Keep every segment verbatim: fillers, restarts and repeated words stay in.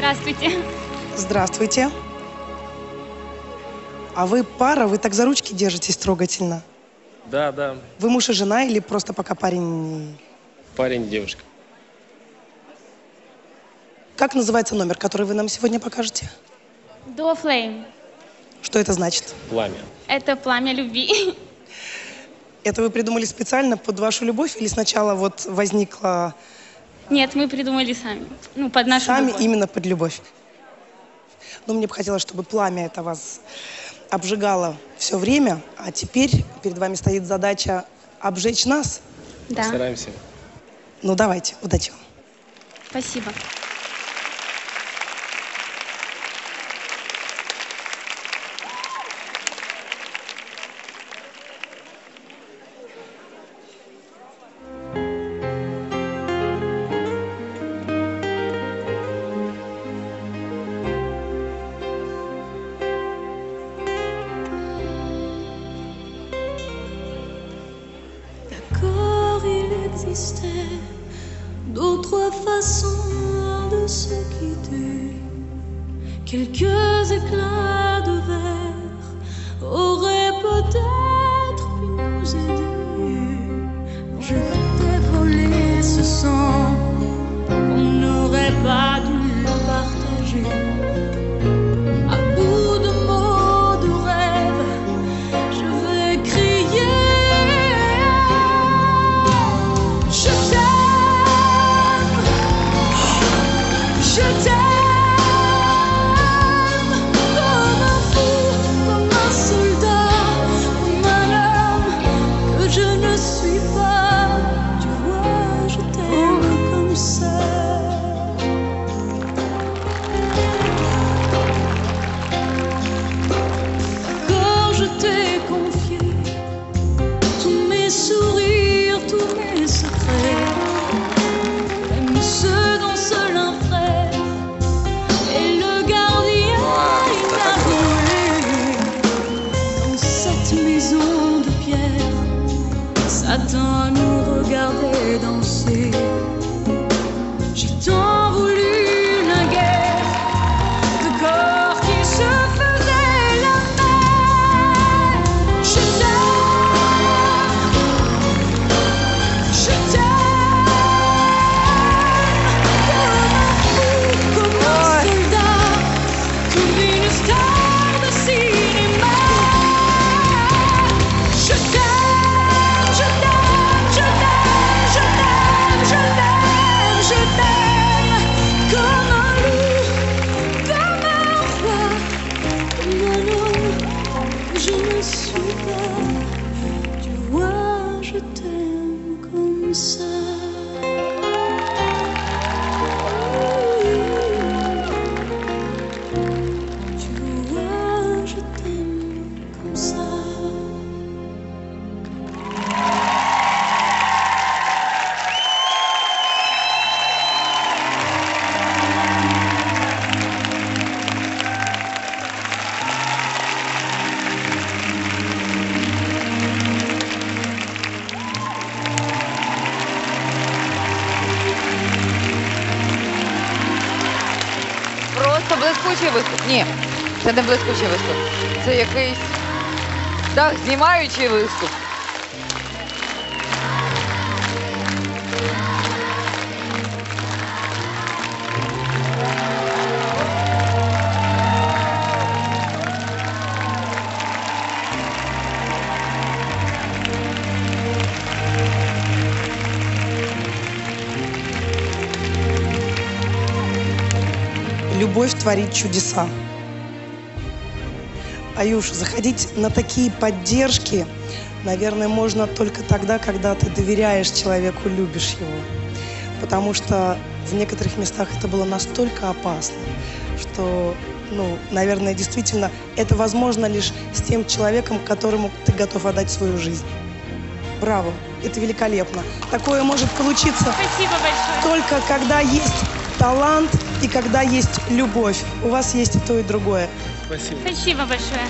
Здравствуйте. Здравствуйте. А вы пара? Вы так за ручки держитесь трогательно? Да, да. Вы муж и жена или просто пока парень? Парень, девушка. Как называется номер, который вы нам сегодня покажете? Duo Flame. Что это значит? Пламя. Это пламя любви. Это вы придумали специально под вашу любовь или сначала вот возникла... Нет, мы придумали сами. Ну, под нашу Сами любовь. именно под любовь. Но мне бы хотелось, чтобы пламя это вас обжигало все время, а теперь перед вами стоит задача обжечь нас. Да. Постараемся. Ну давайте, удачи вам. Спасибо. D'accord, il existait d'autres façons de se quitter. Quelques éclats de verre auraient peut-être pu nous aider. Je t'ai volé ce sang, on n'aurait pas dû le partager. À bout de mots, de rêves, je vais crier. Je t'aime, je t'aime comme un fou, comme un soldat, comme un homme que je ne suis pas. Tu vois, je t'aime comme ça. D'accord, je t'ai confié tous mes sourires, tous mes secrets, même ceux dont seul un frère est le gardien inavoué. Dans cette maison de pierre, Satan nous regardait danser. J'ai tant voulu naguère de corps qui se faisaient la même. Je t'aime, je t'aime comme un fou, comme un soldat, comme une star de cinéma. Je t'aime, je t'aime, je t'aime, je t'aime, je t'aime, je t'aime comme un loup, comme un roi, comme un homme que je ne suis pas. Tu vois, je t'aime comme ça. Tu vois, je t'aime comme ça. Просто блискучий виступ. Ні, це не блискучий виступ. Це якийсь так, знімаючий виступ. Любовь творит чудеса. Аюш, заходить на такие поддержки, наверное, можно только тогда, когда ты доверяешь человеку, любишь его. Потому что в некоторых местах это было настолько опасно, что, ну, наверное, действительно, это возможно лишь с тем человеком, которому ты готов отдать свою жизнь. Браво, это великолепно. Такое может получиться Спасибо большое. только когда есть талант и когда есть любовь. У вас есть и то, и другое. Спасибо. Спасибо большое.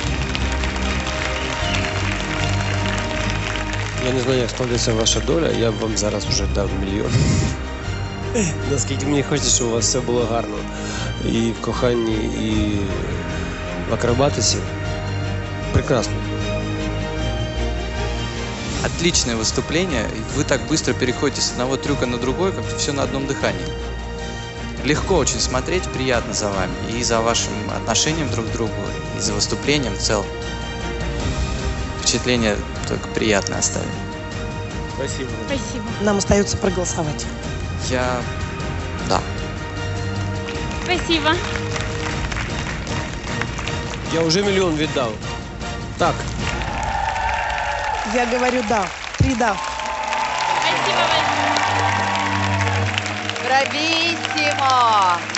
Я не знаю, як складеться ваша доля, я б вам зараз вже дав мільйон. Наскільки мені хочеться, щоб у вас все було гарно. І в коханні, і в акробатиці. Прекрасно. Отличное выступление. Вы так быстро переходите с одного трюка на другой, как все на одном дыхании. Легко очень смотреть, приятно за вами. И за вашим отношением друг к другу, и за выступлением в целом. Впечатление только приятное оставили. Спасибо. Спасибо. Нам остается проголосовать. Я... Да. Спасибо. Я вже мільйон віддав. Так. Я говорю да. Три да. Спасибо большое. Бравіссимо!